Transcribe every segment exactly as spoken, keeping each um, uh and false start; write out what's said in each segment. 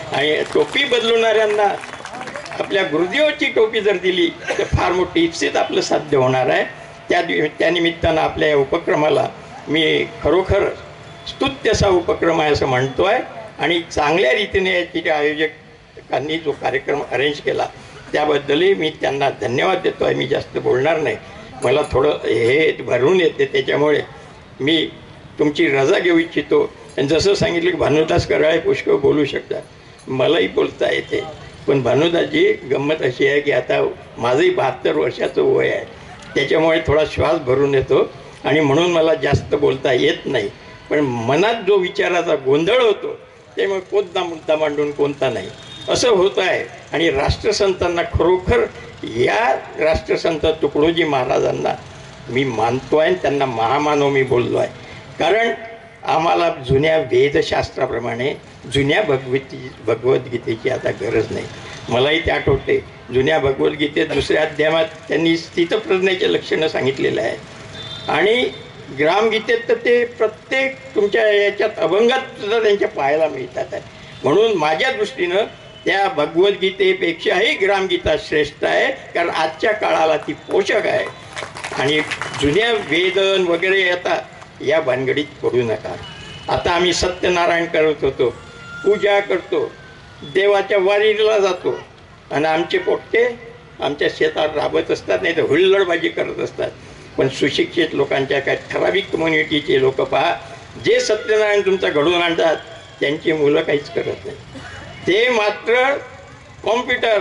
आणि टोपी बदलवणाऱ्यांना आपल्या गुरुदेवाची टोपी जर दिली तर फार मोठी इप्सित आपलं साध्य होणार आहे. त्या त्यानिमित्तानं आपल्या या उपक्रमाला मी खरोखर स्तुत्य असा उपक्रम आहे असं म्हणतो आहे. आणि चांगल्या रीतीने याची आयोजकांनी जो कार्यक्रम अरेंज केला त्याबद्दलही मी त्यांना धन्यवाद देतो आहे. मी जास्त बोलणार नाही, मला थोडं हे भरून येते, त्याच्यामुळे मी तुमची रजा घेऊ इच्छितो. आणि जसं सांगितलं की भानुदास कराळे पुष्कळ बोलू शकतात, मलाही बोलता येते. पण भानुदासजी गंमत अशी आहे की आता माझंही बहात्तर वर्षाचं वय आहे, त्याच्यामुळे थोडा श्वास भरून येतो आणि म्हणून मला जास्त बोलता येत नाही. पण मनात जो विचाराचा गोंधळ होतो त्यामुळे कोणता मुद्दा मांडून कोणता नाही असं होत आहे. आणि राष्ट्रसंतांना खरोखर या राष्ट्रसंत तुकडोजी महाराजांना मी मानतो आहे, त्यांना महामानव मी बोललो आहे. कारण आम्हाला जुन्या वेदशास्त्राप्रमाणे जुन्या भगवती भगवद्गीतेची आता गरज नाही. मलाही ते आठवते जुन्या भगवद्गीतेत दुसऱ्या अध्यायात त्यांनी स्थितप्रज्ञेचे लक्षणं सांगितलेलं आहे. आणि ग्रामगीतेत तर ते प्रत्येक तुमच्या याच्यात अभंगात सुद्धा त्यांच्या पाहायला मिळतात आहे. म्हणून माझ्या दृष्टीनं त्या भगवद्गीतेपेक्षाही ग्रामगीता श्रेष्ठ आहे, कारण आजच्या काळाला ती पोषक आहे. आणि जुन्या वेदन वगैरे येतात या भानगडीत पडू नका. आता आम्ही सत्यनारायण करत होतो, पूजा करतो, देवाच्या वारीला जातो आणि आमचे पोट्टे आमच्या शेतात राबत असतात, नाही तर हुल्लडबाजी करत असतात. पण सुशिक्षित लोकांच्या काय ठराविक कम्युनिटीचे लोक पहा, जे सत्यनारायण तुमचा घडवून आणतात त्यांची मुलं काहीच करत नाही. ते मात्र कॉम्प्युटर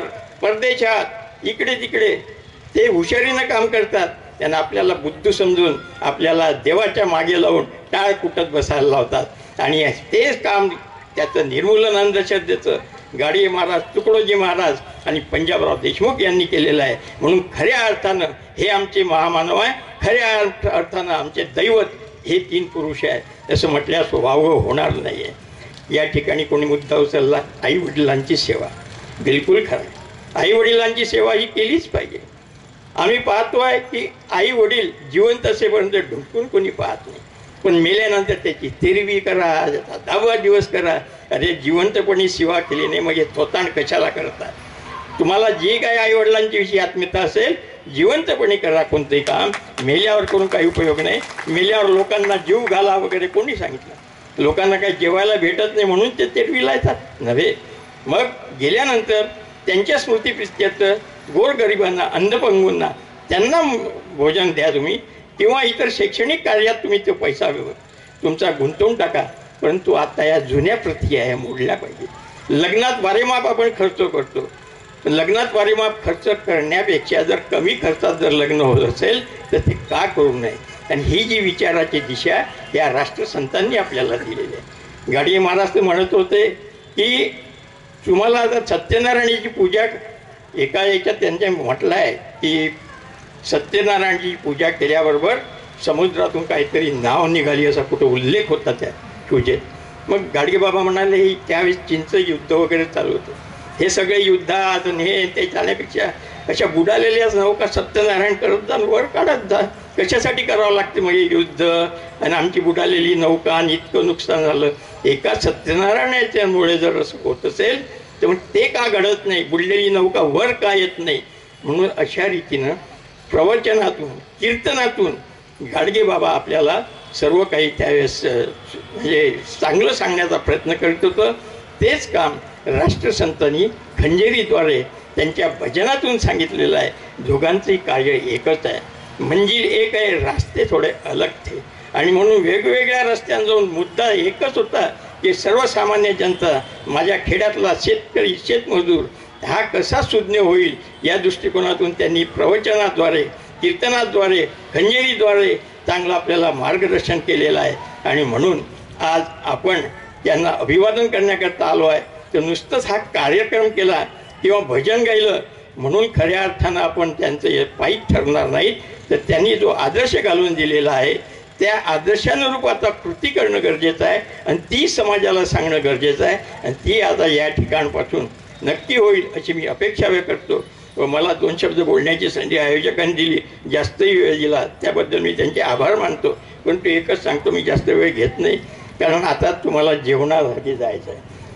परदेशात इकडे तिकडे ते हुशारीनं काम करतात. त्यांना आपल्याला बुद्ध समजून आपल्याला देवाच्या मागे लावून टाळ कुटत बसायला लावतात. आणि तेच काम त्याचं निर्मूलन अंधश्रद्धेचं गाडगे महाराज, तुकडोजी महाराज आणि पंजाबराव देशमुख यांनी केलेलं आहे. म्हणून खऱ्या अर्थानं हे आमचे महामानव आहे, खऱ्या अर्थ अर्थानं आमचे दैवत हे तीन पुरुष आहेत असं म्हटल्यास वावगं होणार नाही आहे. या ठिकाणी कोणी मुद्दा उचलला, आई वडिलांची सेवा, बिलकुल खरं आहे. आई वडिलांची सेवा ही केलीच पाहिजे. आम्ही पाहतो आहे की आई वडील जिवंत असेपर्यंत ढुंकून कोणी पाहत नाही, पण मेल्यानंतर त्याची तेरवी करा, दहावा दिवस करा. अरे जिवंतपणी सेवा केली नाही मग हे थोतांड कशाला करतात? तुम्हाला जी काही आई वडिलांची विषयी आत्मीयता असेल जिवंतपणे करा कोणतंही काम. मेल्यावर करून काही उपयोग नाही. मेल्यावर लोकांना जीव घाला वगैरे कोणी सांगितलं? लोकांना काही जेवायला भेटत नाही म्हणून ते तेरवीला येतात नव्हे. मग गेल्यानंतर त्यांच्या स्मृतीप्रित्यर्थ गोरगरिबांना, अंधपंगूंना त्यांना भोजन द्या तुम्ही, किंवा इतर शैक्षणिक कार्यात तुम्ही तो पैसा तुमचा गुंतवून टाका. परंतु आता या जुन्या प्रती आहे मोडल्या पाहिजे. लग्नात वारेमाप आपण खर्च करतो, लग्नात वारेमाप खर्च करण्यापेक्षा जर कमी खर्चात जर लग्न होत असेल तर ते का करू नये? आणि ही जी विचाराची दिशा या राष्ट्रसंतांनी आपल्याला दिलेली आहे. गाडगे महाराज ते म्हणत होते की तुम्हाला आता सत्यनारायणाची पूजा, एका याच्यात त्यांच्या म्हटलं आहे की सत्यनारायणाची पूजा केल्याबरोबर समुद्रातून काहीतरी नाव निघाली असा कुठं उल्लेख होता त्या पूजेत. मग गाडगे बाबा म्हणाले ही त्यावेळेस चिंच युद्ध वगैरे चालू होतं, हे सगळे युद्धात हे ते चालण्यापेक्षा अशा बुडालेल्याच नौका सत्यनारायण करत जा, वर काढत जा. कशासाठी करावं लागते मग हे युद्ध? आणि आमची बुडालेली नौका आणि इतकं नुकसान झालं एका सत्यनारायणाच्यामुळे जर असं होत असेल तर मग ते का घडत नाही? बुडलेली नौका वर का येत नाही? म्हणून अशा रीतीनं प्रवचनातून, कीर्तनातून गाडगे बाबा आपल्याला सर्व काही त्यावेळेस म्हणजे चांगलं सांगण्याचा प्रयत्न करत होतं. तेच काम राष्ट्रसंतांनी खंजेरीद्वारे त्यांच्या भजनातून सांगितलेलं आहे. दोघांचंही कार्य एकच आहे, मंजिल एक आहे, रास्ते थोडे अलग थे. आणि म्हणून वेगवेगळ्या रस्त्यानं जाऊन मुद्दा एकच होता की सर्वसामान्य जनता, माझ्या खेड्यातला शेतकरी, शेतमजूर हा कसा सुज्ञ होईल या दृष्टिकोनातून त्यांनी प्रवचनाद्वारे, कीर्तनाद्वारे, खंजेरीद्वारे चांगलं आपल्याला मार्गदर्शन केलेलं आहे. आणि म्हणून आज आपण त्यांना अभिवादन करण्याकरता आलो आहे. तर नुसतंच हा कार्यक्रम केला किंवा भजन गायलं म्हणून खऱ्या अर्थानं आपण त्यांचं पायी ठरणार नाही. तर त्यांनी जो आदर्श घालून दिलेला आहे त्या आदर्शानुरूप आता कृती करणं गरजेचं आहे आणि ती समाजाला सांगणं गरजेचं आहे. आणि ती आता या ठिकाणपासून नक्की होईल अशी मी अपेक्षा व्यक्त करतो. व मला दोन शब्द बोलण्याची संधी आयोजकांनी दिली, जास्तही वेळ दिला त्याबद्दल मी त्यांचे आभार मानतो. परंतु एकच सांगतो, मी जास्त वेळ घेत नाही कारण आता तुम्हाला जेवणासाठी जायचं आहे.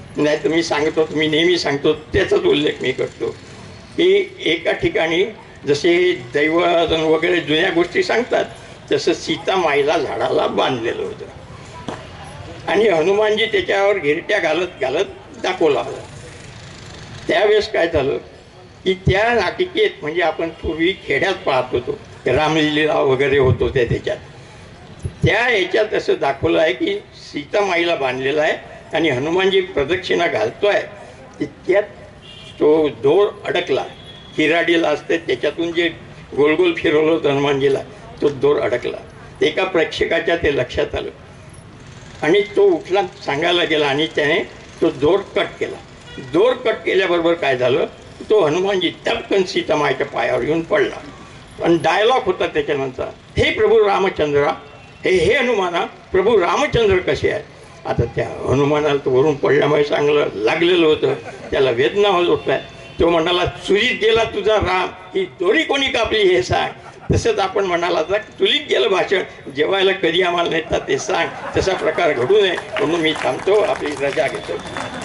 नाही तर मी सांगतो, मी नेहमी सांगतो त्याचाच उल्लेख मी करतो की एका ठिकाणी जसे दैवजन वगैरे जुन्या गोष्टी सांगतात तसं सीता माईला झाडाला बांधलेलं होतं आणि हनुमानजी त्याच्यावर घिरट्या घालत घालत दाखवला होता. त्यावेळेस काय झालं की त्या नाटिकेत म्हणजे आपण पूर्वी खेड्यात पाहत होतो, रामलीला वगैरे होतो त्या त्याच्यात, त्या याच्यात असं दाखवलं आहे की सीता माईला बांधलेला आहे आणि हनुमानजी प्रदक्षिणा घालतोय तितक्यात तो दोर अडकला. हिराडीला असते त्याच्यातून जे गोल गोल फिरवलं होतं हनुमानजीला, तो दोर अडकला. एका प्रेक्षकाच्या ते लक्षात आलं आणि तो उठला सांगायला गेला आणि त्याने तो दोर कट केला. दोर कट केल्याबरोबर काय झालं, तो हनुमानजी टपकन सीतामाईच्या पायावर येऊन पडला. पण डायलॉग होता त्याच्यानंतर, हे प्रभू रामचंद्रा, हे हे हनुमाना, प्रभू रामचंद्र कसे आहेत. आता त्या हनुमानाला तो वरून पडल्यामुळे चांगलं लागलेलं होतं, त्याला वेदना होत होत्या. तो म्हणाला, चुलीत गेला तुझा राम, ही दोरी कोणी कापली हे सांग. तसंच आपण म्हणाला तर चुलीत गेलं भाषण, जेवायला कधी आम्हाला नेतात ते सांग. तसा प्रकार घडू नये म्हणून मी थांबतो, आपली रजा घेतो.